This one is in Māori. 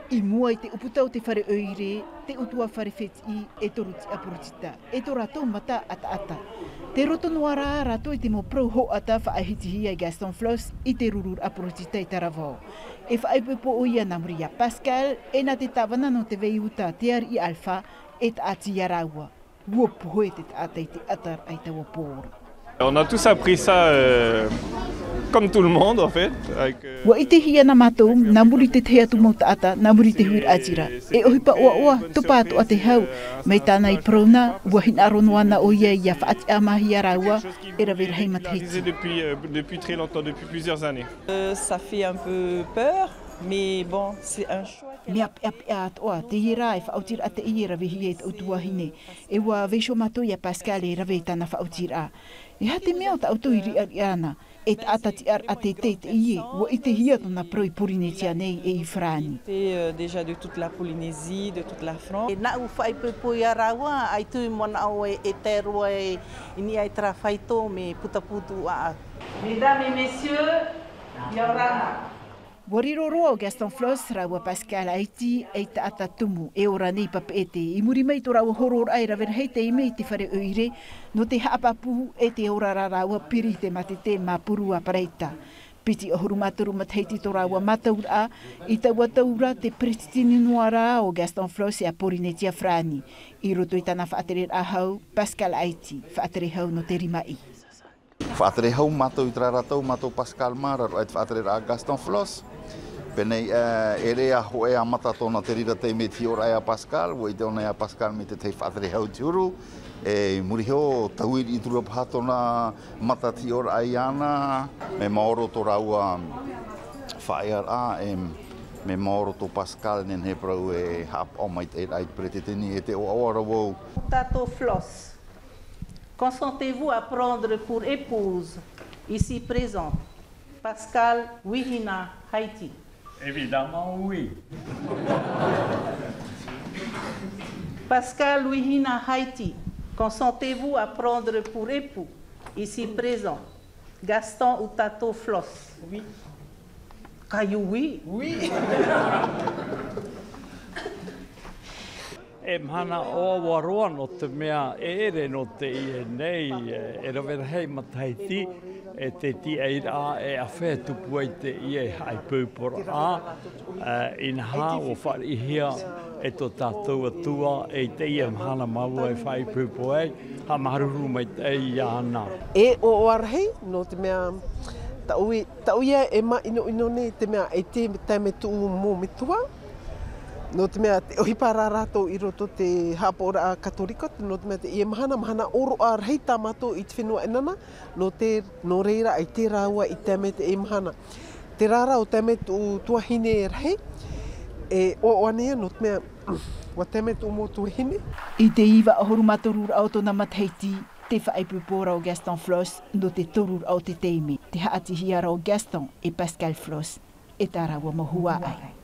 I mua I te uputau te whare oire, te utua whare wheti e toruti apurutita, e to ratou mata ata. Te roto noa rā rato I te mo prau ho ata whaahitihia I Gaston Floss I te rurur apurutita I Taravao. E whaaipepo o ia namuria Pascal, e na te tawana no te veiuta te ari I Alpha, e ta ati yaraua. Uopuhoe te ata I te atar ai taua pōra. On a tous appris ça comme tout le monde en fait. Wa ite hia na matou, na muri te te atu mo taata, na muri te huir atira. E ohipa oa, topa atu a te hau. Mei tāna I prona, ua hina aronoana o ia ia whaati a mahi a raua, e rawera hei matahiti. Depuis très longtemps, depuis plusieurs années. Ça fait un peu peur, mais bon, c'est un choix. Mea pea atoa, te hira e whaotira a te i rawe hi e te utua hine. E wa veisho matou ia Pascal e rawe tāna whaotira. E hate mea o ta auto I ri ana, e ta atati ar a te te i e, wa I te hia tona proi Polynesia nei e I Frani. Déjà de toute la Polynésie, de toute la France. E na u whai pepo I arawa, ai tui mona au e te roa e ini ai tra whaito me putaputu a. Mesdames et messieurs, Yaurana. Wariroroa o Gaston Floss raua Pascal Aiti e ta ata tumu e ora nei papeete. I muri mei to raua horor ai rawera hei te ime I te whare oire no te haapapu e te ora raua piri te matete ma purua pareita. Piti o hurumataru matheiti to raua mataura I taua taura te prestini noa rā o Gaston Floss e a Polynesia Frani. I roto I tana whaatere ahau Pascal Aiti, whaatere hau no te rimai. Whaatere hau matou I tra ratou, matou Pascal Mara, roet whaatere a Gaston Floss. Penei e rea hoe a mata tōna te rira te me ti ora e a Pascal, wo I te ona e a Pascal me te tei whaatere hau tiuru. E muri heo tauiri I tura paha tōna mata ti ora ai ana, me maoro tō raua whaear a, me maoro tō Pascal nen he prau e hap o mai te rai pretetini e te o aora wou. Tato Floss, consentez-vous à prendre pour épouse, ici présente, Pascal Wihina Haiti? Évidemment, oui. Pascal Wihina Haiti, consentez-vous à prendre pour époux, ici présent, Gaston ou Tato Floss? Oui. Caillou, oui? Oui. E mana o waroa no te mea ere no te I nei e rawera hei mataiti e te ti eira e a whea tupu ai te I e hai pūpora a in ha o whari hia e to tātou atua e te I e mhana maua e whai pūpo ai ha maruru mai te I ana. E o arhei no te mea tauia e ma ino nei te mea e te me tu mō mitua. No te mea te ohipara rātou I roto te hapora a Katorika, no te mea te I e mahana oro a rei tā mātou I te whenua enana, no reira ai te rāua I te me te e mahana. Te rāra o te me tu tuahine e rei, e o anea no te mea wa te me tu mō tuahine. I te iwa a horumatorur au tōna matheiti, te whaipupora o Gaston Floss no te torur au te teime. Te haati hiara o Gaston e Pascal Floss e tā raua mahua ai.